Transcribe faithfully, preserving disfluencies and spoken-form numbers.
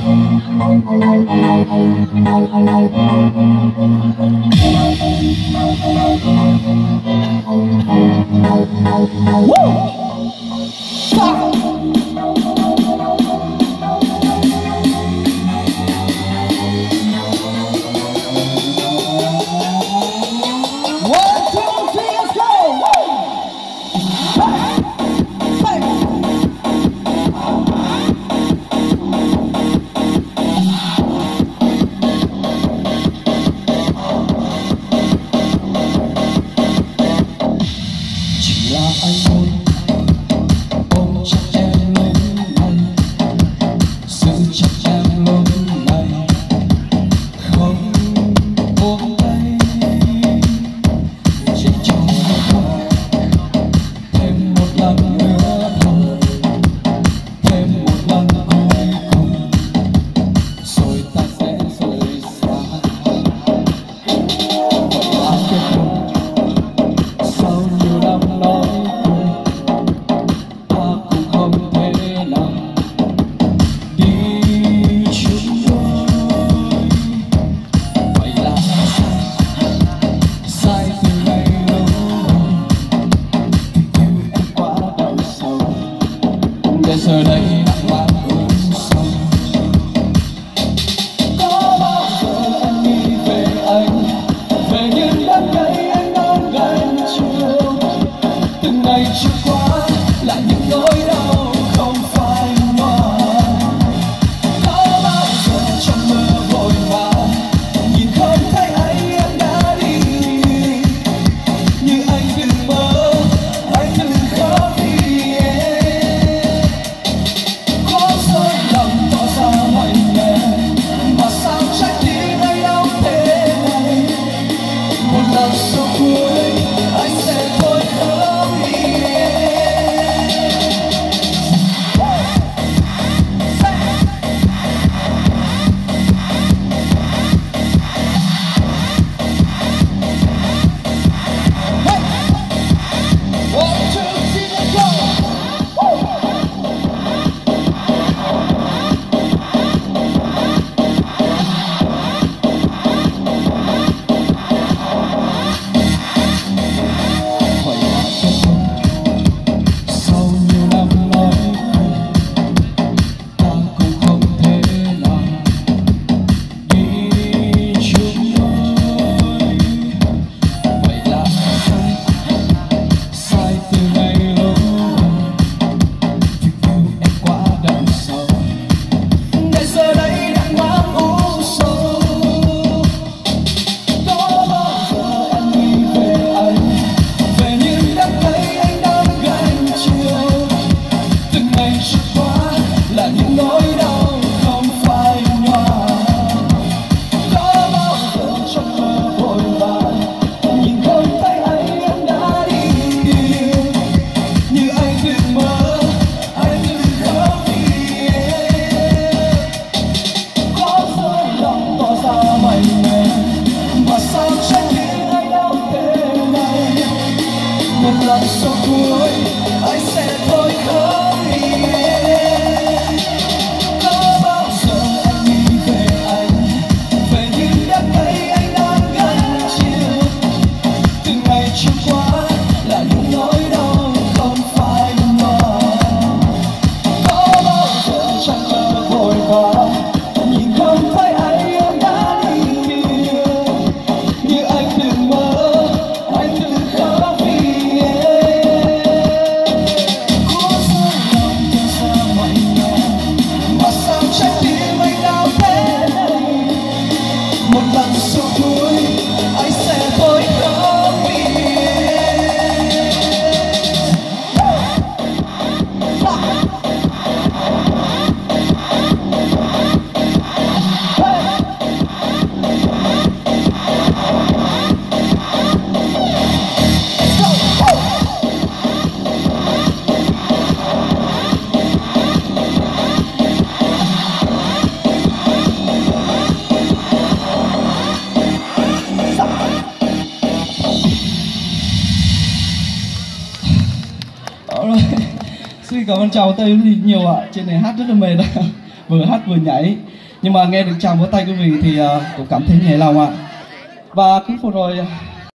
giờ đây đã qua hướng sông. Có bao giờ em nghĩ về anh, về những đắng cay anh đang gánh chịu. Từng ngày trôi qua là những nỗi đau không phai nhòa. Có bao giờ trong mơ vội vã nhìn không thấy anh em đã đi, như anh đừng mơ, anh đừng khóc vì em. Có rơi lòng tỏ ra mạnh mẽ, mà sao trái tim anh đau thế này. Một lần sau cuối anh sẽ thôi khóc vì em. One, two, three, let's go! Hỏi lại kết thúc sau nhiều năm nói không, ta cũng không thể nào đi chung đôi. Vậy là sai, sai từ ngày lâu vì yêu em quá đậm sâu, để giờ đây đang mang u sầu. Có bao giờ em nghĩ về anh, về những đắng cay anh đang gánh chịu. Từng ngày trôi qua là những nỗi đau không phai nhòa. Có bao giờ trong mơ vội vã nhìn không thấy anh em đã đi, như anh đừng mơ, anh đừng khóc vì em. Có rơi lòng tỏ ra mạnh mẽ, mà sao trái tim anh đau thế này. Một lần sau cuối anh sẽ thôi khóc vì em. Có bao giờ em nghĩ về anh, về những đắng cay anh đang gánh chịu. Từng ngày trôi qua là những nỗi đau không phai nhòa. Có bao giờ trong mơ vội vã nhìn không thấy anh em đã đi, như anh đừng mơ, anh đừng khóc vì em. Có rơi lòng tỏ ra mạnh mẽ, mà sao trái tim anh đau thế này. Một lần sau cuối anh sẽ thôi khóc vì em. Alright. Xin cảm ơn chào Tây rất nhiều ạ. Trên này hát rất là mệt ạ. vừa hát vừa nhảy. Nhưng mà nghe được tràng vỗ tay quý vị thì uh, cũng cảm thấy nhẹ lòng ạ. Và cứ vừa rồi